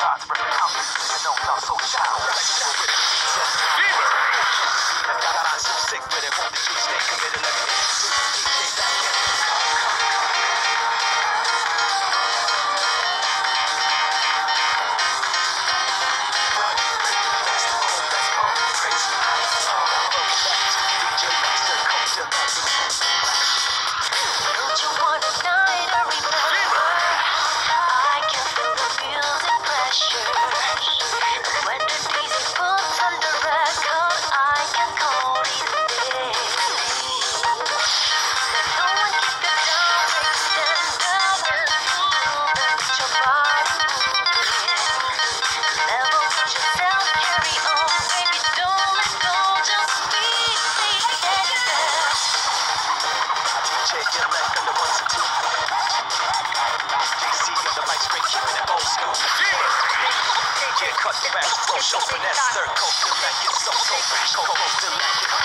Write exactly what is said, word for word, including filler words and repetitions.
shots, bring the confidence, you know I'm so shy. Fever! I'm so sick with it, won't the juice stay committed, let me introduce D J back in. Don't you want a night to remember? I can feel the music pressure. When the D J puts on the record, I can call it a day. No one keep the down, stand up and move and get your body moving. Never lose yourself, carry on, baby, don't let go, just be, be, yeah, yeah. Check your leg on the ones and two. J C on the mic, straight keeping it old school. D J cut the back, flow, show finesse, third coast, the leg is so, so fresh, cold, the leg is